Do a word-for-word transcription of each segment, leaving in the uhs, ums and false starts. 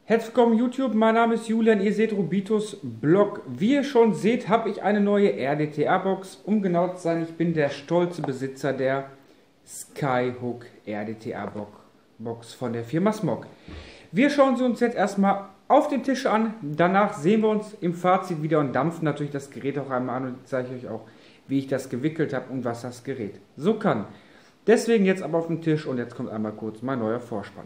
Herzlich willkommen YouTube, mein Name ist Julian, ihr seht Robitos Blog. Wie ihr schon seht, habe ich eine neue R D T A-Box. Um genau zu sein, ich bin der stolze Besitzer der Skyhook R D T A-Box von der Firma Smog. Wir schauen sie uns jetzt erstmal auf den Tisch an, danach sehen wir uns im Fazit wieder und dampfen natürlich das Gerät auch einmal an und zeige euch auch, wie ich das gewickelt habe und was das Gerät so kann. Deswegen jetzt aber auf den Tisch und jetzt kommt einmal kurz mein neuer Vorspann.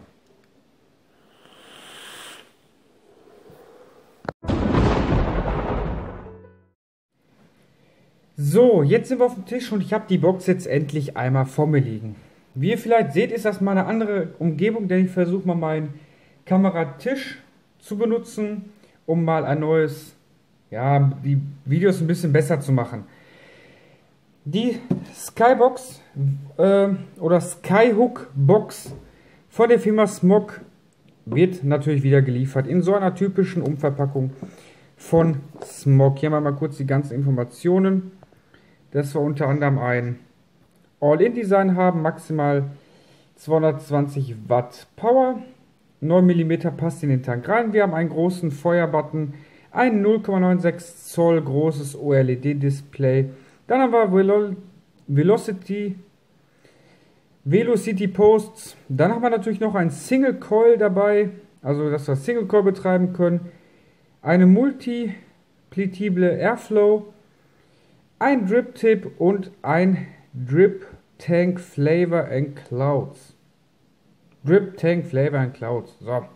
So, jetzt sind wir auf dem Tisch und ich habe die Box jetzt endlich einmal vor mir liegen. Wie ihr vielleicht seht, ist das mal eine andere Umgebung, denn ich versuche mal meinen Kameratisch zu benutzen, um mal ein neues, ja, die Videos ein bisschen besser zu machen. Die Skybox äh, oder Skyhook Box von der Firma Smog wird natürlich wieder geliefert in so einer typischen Umverpackung von Smog. Hier haben wir mal kurz die ganzen Informationen, dass wir unter anderem ein All-In-Design haben, maximal zweihundertzwanzig Watt Power, neun Millimeter passt in den Tank rein. Wir haben einen großen Feuerbutton, ein null Komma sechsundneunzig Zoll großes O L E D-Display. Dann haben wir Velo Velocity, Velocity Posts. Dann haben wir natürlich noch ein Single Coil dabei, also dass wir Single Coil betreiben können. Eine multipletible Airflow, ein Drip Tip und ein Drip Tank Flavor and Clouds. Drip Tank Flavor and Clouds. So.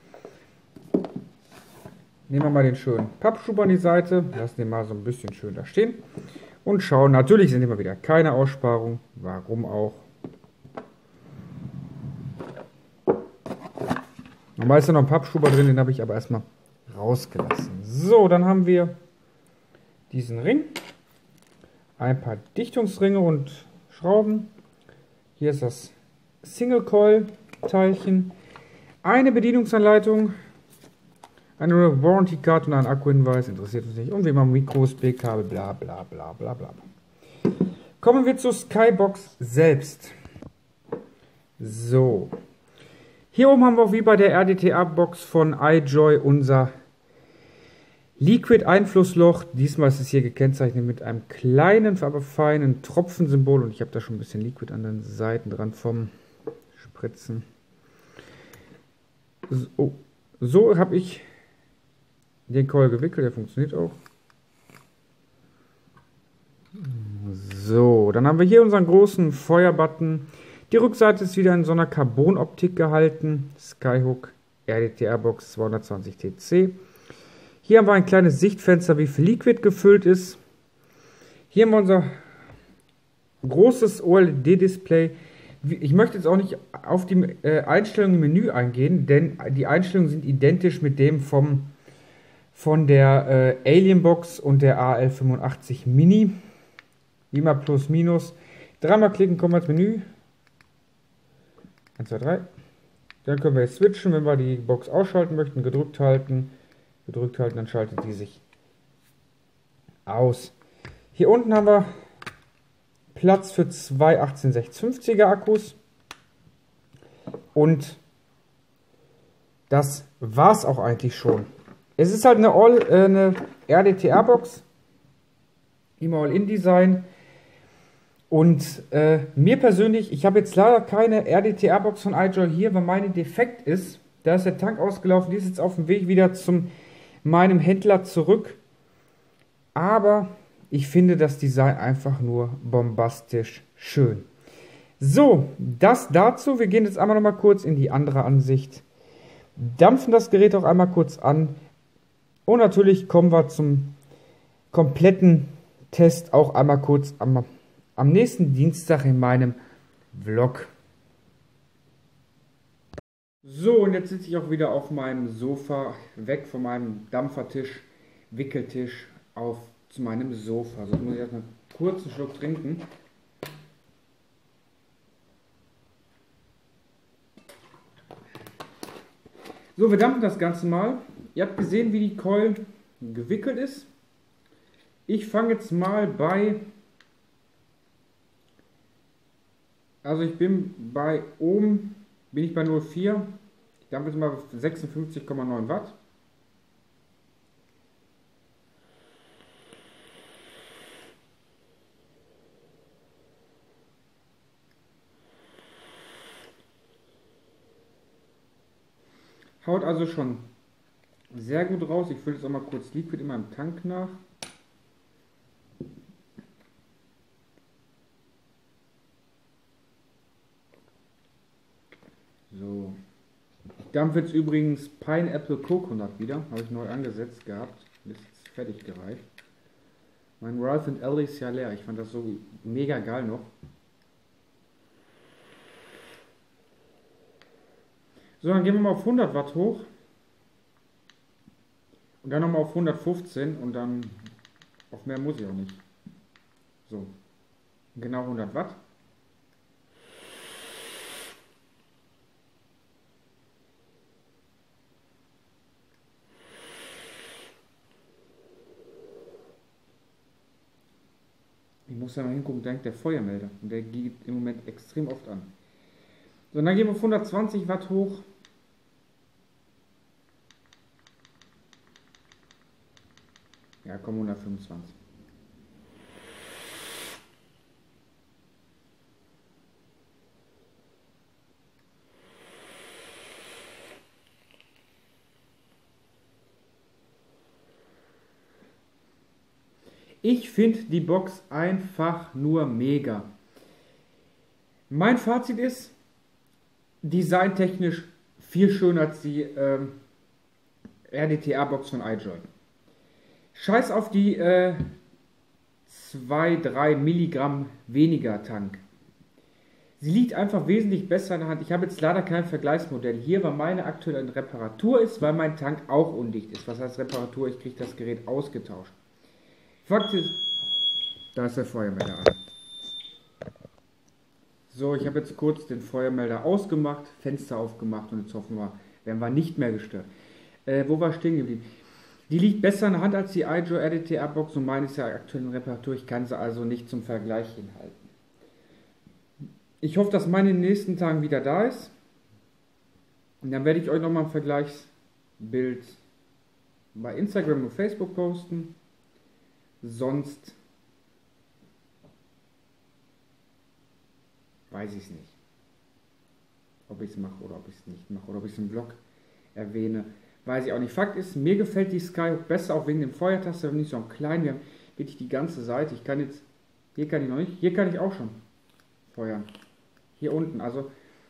Nehmen wir mal den schönen Pappschub an die Seite, lassen den mal so ein bisschen schön da stehen und schauen. Natürlich sind immer wieder keine Aussparungen. Warum auch? Normal ist da noch ein Pappschuber drin, den habe ich aber erstmal rausgelassen. So, dann haben wir diesen Ring, ein paar Dichtungsringe und Schrauben. Hier ist das Single Coil Teilchen, eine Bedienungsanleitung, eine Warranty Card und ein Akkuhinweis, interessiert uns nicht, und wie man Mikros, B-Kabel, bla bla bla bla bla. Kommen wir zur Skybox selbst. So. Hier oben haben wir auch wie bei der R D T A-Box von iJoy unser Liquid-Einflussloch. Diesmal ist es hier gekennzeichnet mit einem kleinen, aber feinen Tropfensymbol und ich habe da schon ein bisschen Liquid an den Seiten dran vom Spritzen. So, so habe ich den Coil gewickelt, der funktioniert auch. So, dann haben wir hier unseren großen Feuerbutton. Die Rückseite ist wieder in so einer Carbon-Optik gehalten. Skyhook R D T A-Box zweihundertzwanzig T C. Hier haben wir ein kleines Sichtfenster, wie viel Liquid gefüllt ist. Hier haben wir unser großes O L E D-Display. Ich möchte jetzt auch nicht auf die äh, Einstellungen im Menü eingehen, denn die Einstellungen sind identisch mit dem vom, von der äh, Alienbox und der A L fünfundachtzig Mini. Wie immer plus minus. Dreimal klicken, kommen wir ins Menü. eins, zwei, drei. Dann können wir jetzt switchen, wenn wir die Box ausschalten möchten. Gedrückt halten. Gedrückt halten, dann schaltet die sich aus. Hier unten haben wir Platz für zwei achtzehn sechshundertfünfziger Akkus. Und das war's auch eigentlich schon. Es ist halt eine, All, äh, eine R D T A-Box. Immer All-In-Design. Und äh, mir persönlich, ich habe jetzt leider keine R D T A-Box von iJoy hier, weil meine defekt ist. Da ist der Tank ausgelaufen, die ist jetzt auf dem Weg wieder zum meinem Händler zurück. Aber ich finde das Design einfach nur bombastisch schön. So, das dazu. Wir gehen jetzt einmal noch mal kurz in die andere Ansicht. Dampfen das Gerät auch einmal kurz an. Und natürlich kommen wir zum kompletten Test auch einmal kurz am Am nächsten Dienstag in meinem Vlog. So, und jetzt sitze ich auch wieder auf meinem Sofa, weg von meinem Dampfertisch, Wickeltisch, auf zu meinem Sofa. So, jetzt muss ich erstmal kurz einen Schluck trinken. So, wir dampfen das Ganze mal. Ihr habt gesehen, wie die Coil gewickelt ist. Ich fange jetzt mal bei... Also ich bin bei oben bin ich bei null Komma vier. Dann wird es mal sechsundfünfzig Komma neun Watt. Haut also schon sehr gut raus. Ich fülle jetzt auch mal kurz Liquid in meinem Tank nach. So. Dampf jetzt übrigens Pineapple Coconut wieder. Habe ich neu angesetzt gehabt. Ist jetzt fertig gereift. Mein Ralph and Ellie ist ja leer. Ich fand das so mega geil noch. So, dann gehen wir mal auf hundert Watt hoch. Und dann nochmal auf hundertfünfzehn und dann auf mehr muss ich auch nicht. So, genau hundert Watt. Ich muss ja mal hingucken, denkt der Feuermelder. Und der geht im Moment extrem oft an. So, und dann gehen wir auf hundertzwanzig Watt hoch. Ja, komm, hundertfünfundzwanzig. Ich finde die Box einfach nur mega. Mein Fazit ist, designtechnisch viel schöner als die ähm, R D T A-Box von iJoy. Scheiß auf die äh, zwei, drei Milligramm weniger Tank. Sie liegt einfach wesentlich besser in der Hand. Ich habe jetzt leider kein Vergleichsmodell hier, weil meine aktuell in Reparatur ist, weil mein Tank auch undicht ist. Was heißt Reparatur? Ich kriege das Gerät ausgetauscht. Fakt ist, da ist der Feuermelder an. So, ich habe jetzt kurz den Feuermelder ausgemacht, Fenster aufgemacht und jetzt hoffen wir, werden wir nicht mehr gestört. Äh, wo war stehen geblieben? Die liegt besser in der Hand als die iJoy R D T A-Box und meine ist ja aktuell in Reparatur. Ich kann sie also nicht zum Vergleich hinhalten. Ich hoffe, dass meine in den nächsten Tagen wieder da ist. Und dann werde ich euch nochmal ein Vergleichsbild bei Instagram und Facebook posten. Sonst weiß ich es nicht, ob ich es mache oder ob ich es nicht mache oder ob ich es im Vlog erwähne. Weiß ich auch nicht. Fakt ist, mir gefällt die Skyhook besser, auch wegen dem Feuertaster, nicht so am kleinen. Wir haben wirklich die ganze Seite. Ich kann jetzt, hier kann ich noch nicht, hier kann ich auch schon feuern. Hier unten, also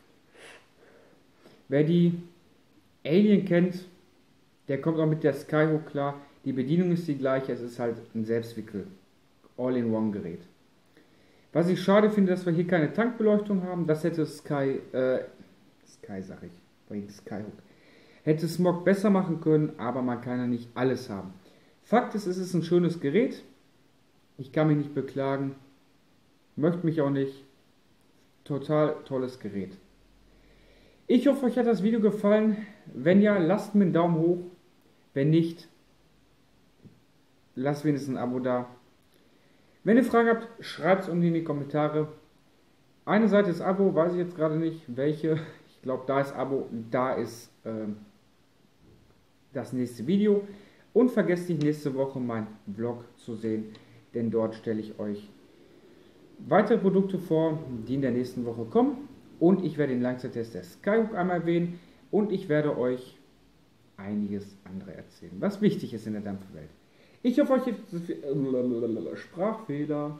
wer die Alien kennt, der kommt auch mit der Skyhook klar. Die Bedienung ist die gleiche, es ist halt ein Selbstwickel All-in-One-Gerät. Was ich schade finde, dass wir hier keine Tankbeleuchtung haben, das hätte Sky, äh, Sky sag ich, wegen Skyhook, hätte Smog besser machen können, aber man kann ja nicht alles haben. Fakt ist, es ist ein schönes Gerät, ich kann mich nicht beklagen, möchte mich auch nicht, total tolles Gerät. Ich hoffe, euch hat das Video gefallen, wenn ja, lasst mir einen Daumen hoch, wenn nicht, lasst wenigstens ein Abo da. Wenn ihr Fragen habt, schreibt es unten in die Kommentare. Eine Seite ist Abo, weiß ich jetzt gerade nicht, welche. Ich glaube, da ist Abo, da ist äh, das nächste Video. Und vergesst nicht, nächste Woche meinen Vlog zu sehen, denn dort stelle ich euch weitere Produkte vor, die in der nächsten Woche kommen. Und ich werde den Langzeittest der Skyhook einmal erwähnen. Und ich werde euch einiges andere erzählen, was wichtig ist in der Dampfwelt. Ich hoffe, euch hilft Sprachfehler.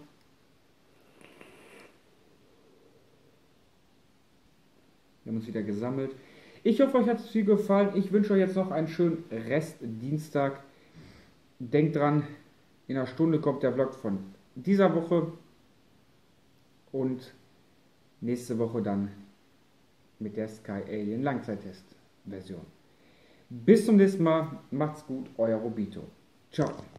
Wir haben uns wieder gesammelt. Ich hoffe, euch hat es viel gefallen. Ich wünsche euch jetzt noch einen schönen Rest Dienstag. Denkt dran, in einer Stunde kommt der Vlog von dieser Woche. Und nächste Woche dann mit der Sky Alien Langzeittest Version. Bis zum nächsten Mal. Macht's gut, euer Robito. Ciao.